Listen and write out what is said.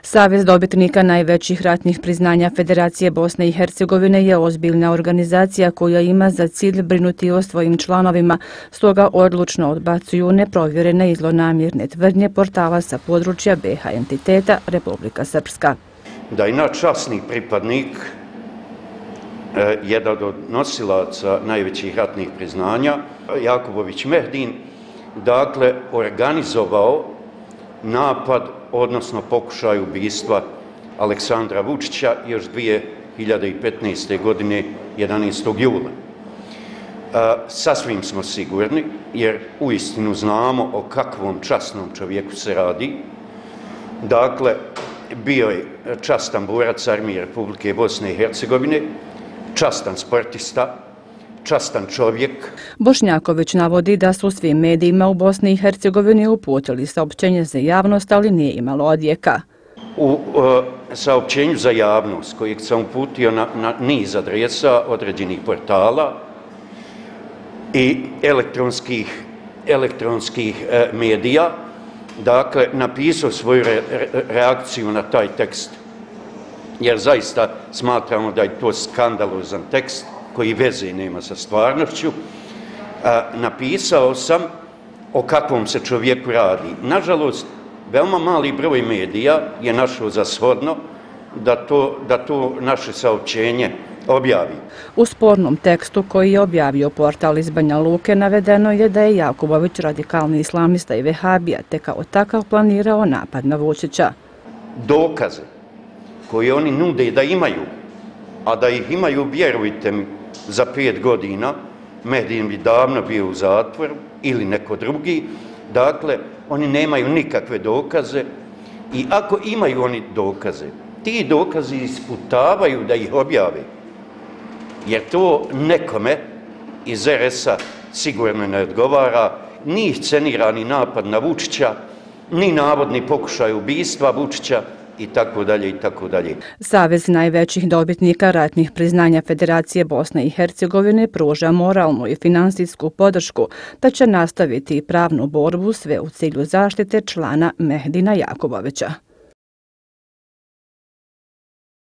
Savez dobitnika najvećih ratnih priznanja Federacije Bosne i Hercegovine je ozbiljna organizacija koja ima za cilj brinuti o svojim članovima, stoga odlučno odbacuju neprovjerene i zlonamjerne tvrdnje portala sa područja BiH entiteta Republika Srpska. Da je naš časni pripadnik, jedan od nosilaca najvećih ratnih priznanja, Jakubović Mehdin, dakle, organizovao napad, odnosno pokušaj ubistva Aleksandra Vučića još 2015. godine 11. jula. Sasvim smo sigurni, jer uistinu znamo o kakvom časnom čovjeku se radi. Dakle, bio je častan borac Armije Republike Bosne i Hercegovine, častan sportista, častan čovjek. Bošnjaković navodi da su svim medijima u Bosni i Hercegovini uputili saopćenje za javnost, ali nije imalo odjeka. U saopćenju za javnost, kojeg sam uputio na niz adresa određenih portala i elektronskih medija, dakle, napisao svoju reakciju na taj tekst, jer zaista smatramo da je to skandalozan tekst koji veze nema sa stvarnošću. Napisao sam o kakvom se čovjeku radi. Nažalost, veoma mali broj medija je našao za shodno da to naše saopćenje objavi. U spornom tekstu koji je objavio portal iz Banja Luke navedeno je da je Jakubović radikalni islamista i vehabija, te kao takav planirao napad na Vučića. Dokaze koje oni nude da imaju, a da ih imaju, vjerujte mi, za 5 godina, Mehdin bi davno bio u zatvoru ili neko drugi. Dakle, oni nemaju nikakve dokaze i ako imaju oni dokaze, ti dokazi isputavaju da ih objave, jer to nekome iz RS-a sigurno ne odgovara, ni scenirani napad na Vučića, ni navodni pokušaj ubistva Vučića, i tako dalje, i tako dalje. Savez najvećih dobitnika ratnih priznanja Federacije Bosne i Hercegovine pruža moralnu i finansijsku podršku, da će nastaviti pravnu borbu sve u cilju zaštite člana Mehdina Jakubovića.